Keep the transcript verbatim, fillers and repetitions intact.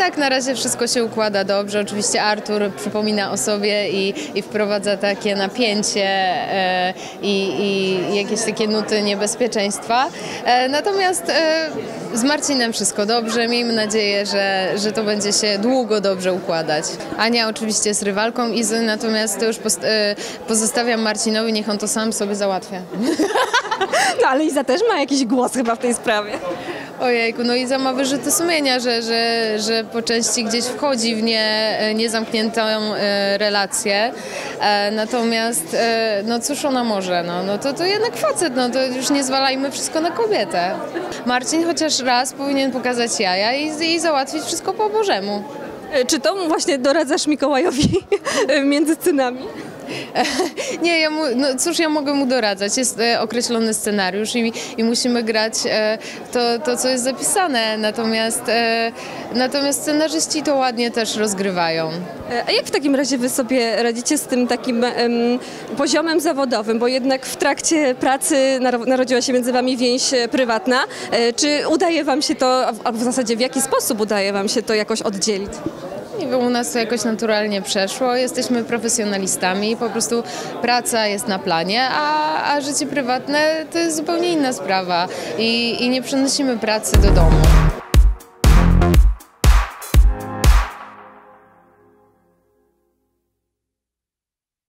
Tak, na razie wszystko się układa dobrze. Oczywiście Artur przypomina o sobie i, i wprowadza takie napięcie e, i, i jakieś takie nuty niebezpieczeństwa. E, natomiast e, z Marcinem wszystko dobrze. Miejmy nadzieję, że, że to będzie się długo dobrze układać. Ania oczywiście jest rywalką Izy, natomiast to już post, e, pozostawiam Marcinowi, niech on to sam sobie załatwia. No ale Iza też ma jakiś głos chyba w tej sprawie. Ojejku, no Iza ma wyrzuty sumienia, że, że, że po części gdzieś wchodzi w nie, niezamkniętą e, relację. E, natomiast, e, no cóż ona może, no, no to, to jednak facet, no to już nie zwalajmy wszystko na kobietę. Marcin chociaż raz powinien pokazać jaja i, i załatwić wszystko po Bożemu. Czy to właśnie doradzasz Mikołajowi między scenami? Nie, ja mu, no cóż ja mogę mu doradzać? Jest e, określony scenariusz i, i musimy grać e, to, to, co jest zapisane, natomiast, e, natomiast scenarzyści to ładnie też rozgrywają. A jak w takim razie wy sobie radzicie z tym takim em, poziomem zawodowym, bo jednak w trakcie pracy narodziła się między wami więź prywatna. E, czy udaje wam się to, albo w zasadzie w jaki sposób udaje wam się to jakoś oddzielić? Nie wiem, u nas to jakoś naturalnie przeszło. Jesteśmy profesjonalistami, po prostu praca jest na planie, a, a życie prywatne to jest zupełnie inna sprawa i, i nie przenosimy pracy do domu.